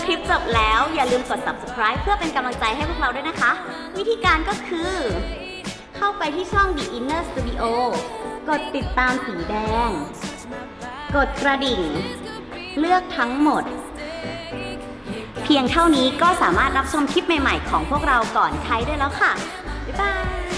คลิปจบแล้วอย่าลืมกด subscribe เพื่อเป็นกำลังใจให้พวกเราด้วยนะคะ วิธีการก็คือเข้าไปที่ช่อง The Inner Studio กดติดตามสีแดงกดกระดิ่งเลือกทั้งหมดเพียงเท่านี้ก็สามารถรับชมคลิปใหม่ๆของพวกเราก่อนใครได้แล้วค่ะบ๊ายบาย